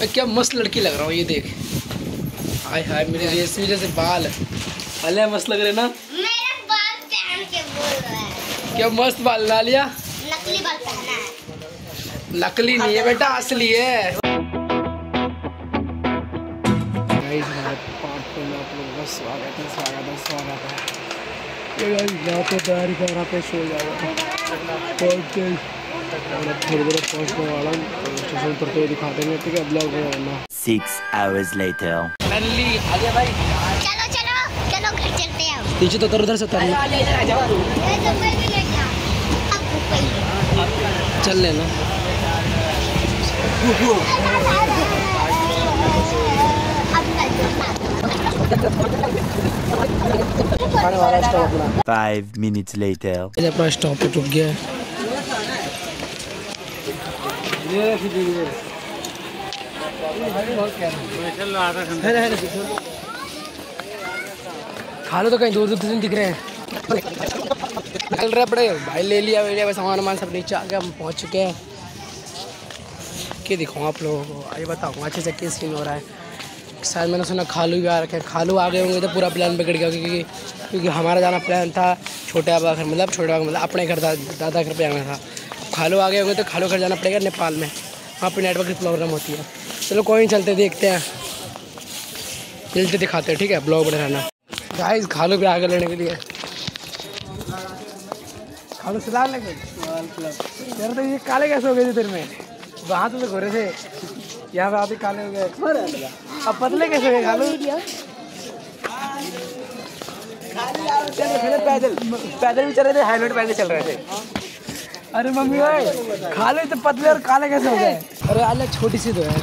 मैं क्या मस्त लड़की लग रहा हूँ, ये देख। हाय हाय मेरे रेशमी जैसे बाल, अले मस्त लग रहे ना। मेरा बाल पहन के बोल रहा है। क्या मस्त बाल ला लिया। नकली बाल पहना है। नकली नहीं है बेटा, असली है। गाइस हमारे पार्ट पे में आप लोगों का स्वागत है, स्वागत है, स्वागत है। ये गाइस यहाँ पे तैयारी कर रहा पे शो जाएगा और थोड़ी देर पहुँचने वाला हूँ, स्टेशन उतरते हुए दिखा देंगे, ठीक है। ब्लॉग में रहना। 6 hours later. फाइनली आ गया भाई। चलो चलो चलो घर चलते हैं। पीछे तो उधर से उतर चल लेना। खाने वाला स्टॉप अपना। 5 minutes later. अपना स्टॉप पे रुक गया है। खा लो तो कहीं दूर दूर से दिख रहे हैं। चल रहे पड़े भाई, ले लिया सामान वामान सब नीचे आ गया, हम पहुँच चुके हैं। क्या दिखाऊँ आप लोगों को, आइए बताऊँ अच्छे से क्या सीन हो रहा है। शायद मैंने सुना खालू भी आ रखे हैं, खालू आ गए होंगे तो पूरा प्लान बिगड़ गया, क्योंकि हमारा जाना प्लान था छोटे बाबा घर, मतलब अपने घर दादा घर पे आना था। खालू आ गए होंगे तो खालू घर जाना पड़ेगा नेपाल में, वहाँ पे नेटवर्क की प्रॉब्लम होती है। चलो कोई नहीं, चलते देखते हैं, मिलते दिखाते हैं, ठीक है। ब्लॉग बने रहना। गाइस खालू पे आगे लेने के लिए, खालू सलाम लगे यार। तो ये काले कैसे हो गए थे तेरे में, वहाँ तो गोरे थे, यहाँ पे आते काले हो गए। अब पतले कैसे हो गए खालू? पैदल पैदल भी चल रहे थे, हेलमेट पहन के चल रहे थे। अरे मम्मी भाई खाले तो पतले और काले कैसे हो गए? अरे अलग छोटी सी तो है।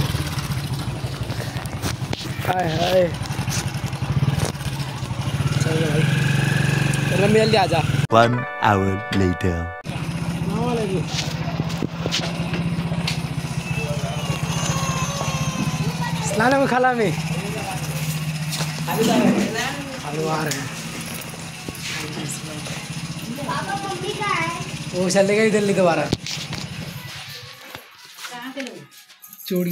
हाय हाय चल भाई, चल मम्मी जल्दी आजा। 1 hour later. स्नान में खाला में खालू आ रहे हैं। मम्मी का है वो चलेगा ही दिल्ली दोबारा। चोरी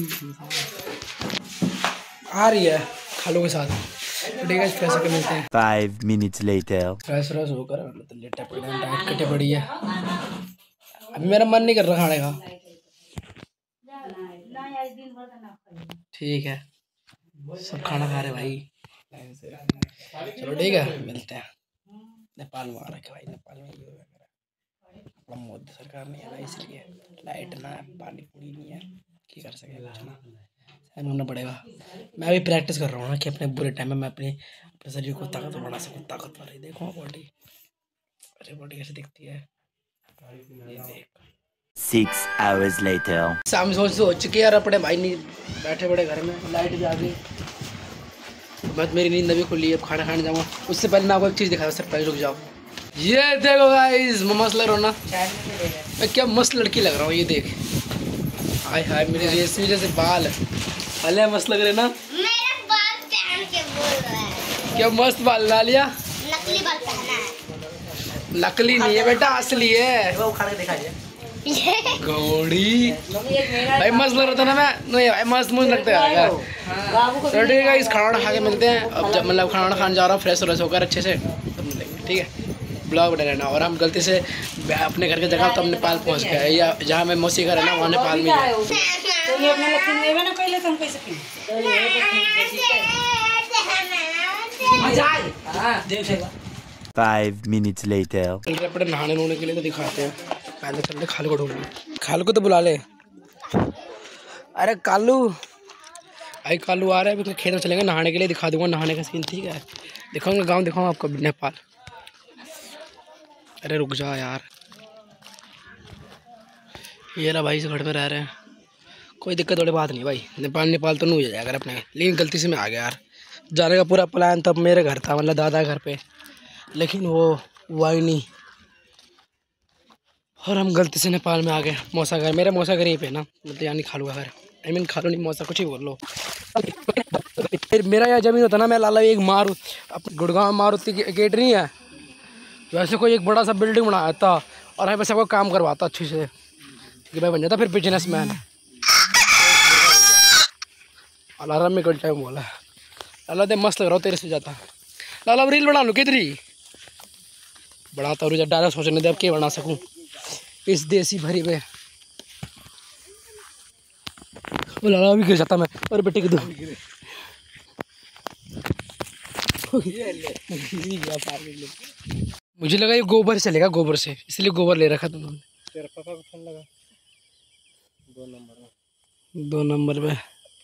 आ रही है खालू के साथ, ठीक है। पैसे के मिलते हैं। 5 minutes later. फ्रेश फ्रेश होकर मतलब लेटा पड़ा, डाइट कटे पड़ी है। अभी मेरा मन नहीं कर रहा खाने का, ठीक है। सब खाना खा रहे भाई, चलो ठीक है, मिलते हैं। नेपाल में आ रखे भाई, नेपाल में ये अपना मोदी सरकार नहीं है ना, इसलिए लाइट ना है, पानी पूरी नहीं है, क्या कर सके कुछ ना, सहन होना पड़ेगा। मैं अभी प्रैक्टिस कर रहा हूँ ना कि अपने बुरे टाइम में मैं अपने शरीर को ताकतवर बना सकूँ, ताकतवर है। देखो बॉडी, अरे बॉडी कैसे दिखती है, ये देख। 6 hours later. शाम हो चुकी है यार, अपने भाई नहीं बैठे बड़े घर में, लाइट भी आ गई, बस मेरी नींद अभी खुली है। अब खाना खाने जाऊँगा, उससे पहले मैं आपको एक चीज़ दिखाया, उससे पहले रुक जाओ। ये देखो गाइस, मस्त लग रहा हूँ ना, मैं क्या मस्त लड़की लग रहा हूँ, ये देख। हाय हाय मेरे रेशमी जैसे बाल, अले मस्त लग रहे ना। मेरा बाल पहन के बोल रहा है। क्या मस्त बाल ला लिया। नकली बाल पहना है। नकली नहीं है बेटा, असली है। वो उखाड़ के दिखाइए। गौड़ी भाई मस्त लग रहा था ना मैं, नहीं भाई मस्त मुझे लगता है। तो ठीक है, इस खाना खा के मिलते हैं। अब जब मतलब खाना खाने जा रहा हूँ, फ्रेश व्रेश होकर अच्छे से तब मिलेंगे, ठीक है। ब्लॉग बना रहना। और हम गलती से अपने घर की जगह तो हम नेपाल पहुँच गए, या जहाँ मैं मौसी घर है ना, वहाँ नेपाल में है। 5 minutes later. चल रहे अपने नहाने नहाने के लिए, तो दिखाते हैं। पहले चल रहे खालू को ढूंढने, खालू को तो बुला ले। अरे कालू, भाई कालू आ रहा है, अभी खेत में चलेंगे नहाने के लिए, दिखा दूंगा नहाने का सीन, ठीक है। दिखाऊंगा गांव, दिखाऊंगा आपको नेपाल। अरे रुक जा यार, ये रहा भाई, से घर पे रह रहे हैं, कोई दिक्कत वाली बात नहीं भाई। नेपाल तो नहीं हो जाएगा अपने, लेकिन गलती से मैं आ गया यार। जाने का पूरा प्लान तब मेरे घर था, मतलब दादा घर पे, लेकिन वो हुआ ही नहीं, और हम गलती से नेपाल में आ गए। मौसा घर, मेरा मौसा घर यहीं पे ना, मतलब यानी खालू का घर, आई मीन खालू नहीं मौसा, कुछ ही बोल लो। फिर मेरा यहाँ ज़मीन होता ना, मैं लाला एक गुड़गांव मारुति गेट नहीं है, वैसे कोई एक बड़ा सा बिल्डिंग बनाया था, और यहाँ पे सबको काम करवाता अच्छे से, ठीक है भाई, बन जाता फिर बिजनेसमैन। अलार्म में कल टाइम बोला लाला दे मस्त लग रहा हो तेरे से जाता लाला अब रील बना लूँ किधरी बढ़ाता जब डायरेक्ट सोचने दे अब क्या बना सकूँ इस देसी भरी में। वो लाला भी गिर जाता मैं और बेटे की दो मुझे लगा ये गोबर चलेगा गोबर से इसलिए गोबर ले रखा तुमने। तेरा पापा को फोन लगा 2 नंबर में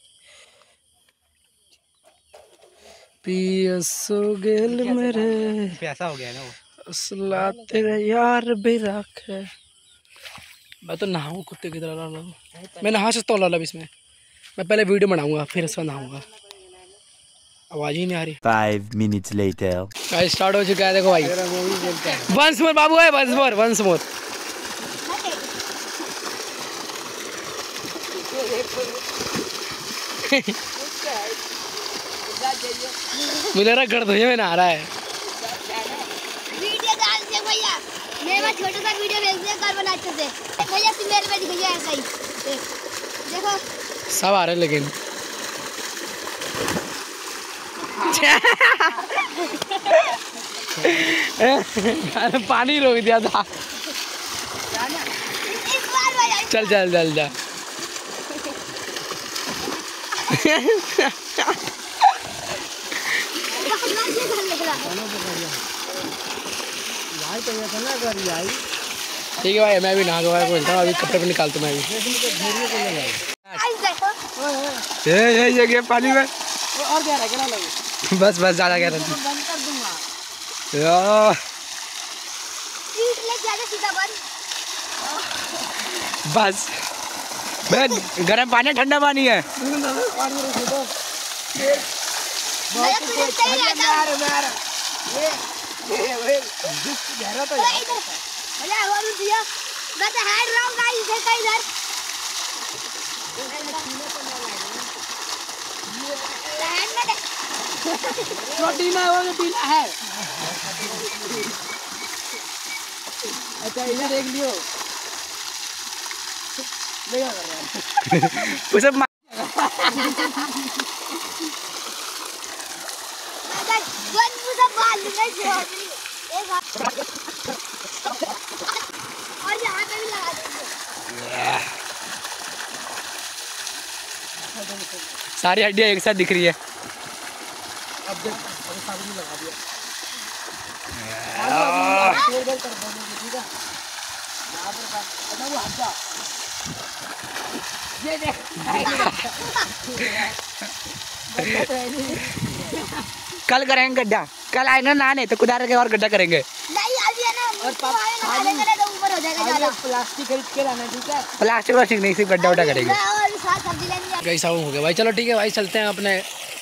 पियसो गेल मेरे प्यासा हो गया ना वो असला तेरे यार भी रखे। मैं तो नहाऊँ कुत्ते की तरह लाला मैं नहा सकता हूँ लाला इसमें मैं पहले वीडियो बनाऊंगा फिर इसमें नहाऊंगा आवाज़ ही नहीं आ रही। 5 minutes later. गाइस स्टार्ट हो चुका है देखो भाई वंस मोर बाबू है वंस मोर मुझे लग रहा गर्द में नहा रहा है। वीडियो डाल दे भैया मैं छोटा सा वीडियो भेज दे कर बना अच्छे से भैया तुम मेरे में दिख गया ऐसा ही देखो सब आ रहे लेकिन अरे पानी रोक दिया था। इस बार भैया चल चल चल जा ठीक है भाई मैं भी नहा धोया बोलता हूँ अभी कपड़े पे निकालता हूँ मैं भी ये गया पानी में और क्या रहा बस ज़्यादा क्या रहा बस मैं गर्म पानी ठंडा पानी है छोटी ना वो जो पीला है अच्छा इधर देख लियो उसे और यहाँ पे भी लगा देंगे सारी हड्डियाँ एक साथ दिख रही है। अब देख साबुन लगा दिया ये देख कल करेंगे गड्ढा कल आएंगे नहाने तो कुदार के और गड्ढा करेंगे नहीं अभी है ना और तो ऊपर हो जाएगा ज्यादा प्लास्टिक खरीद के लाना ठीक है प्लास्टिक नहीं सिर्फ गड्ढा उड्ढा करेंगे और साथ सब्जी लेनी है कैसा हो गया भाई चलो ठीक है भाई चलते हैं अपने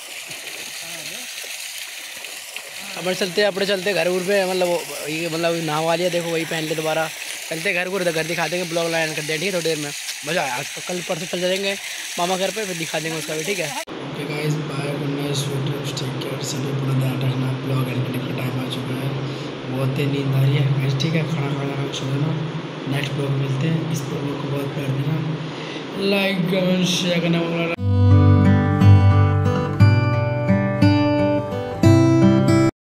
चलते घर उर पे मतलब ये मतलब नहा लिया देखो वही पहन ले दोबारा चलते घर दिखा देंगे ब्लॉग लाइन कर दें ठीक है थोड़ी देर में मज़ा आया आज तो कल परसों चल जाएंगे मामा घर पे फिर दिखा देंगे उसका भी ठीक है। Okay guys bye good night sweet dreams take care सभी पूरा ध्यान रखना ब्लॉग एंड करने का टाइम आ चुका है बहुत ही नींद आ रही है गाइस ठीक है खाना खा सो जाना नेक्स्ट ब्लॉग मिलते हैं इस ब्लॉग को बहुत प्यार देना लाइक कमेंट शेयर करना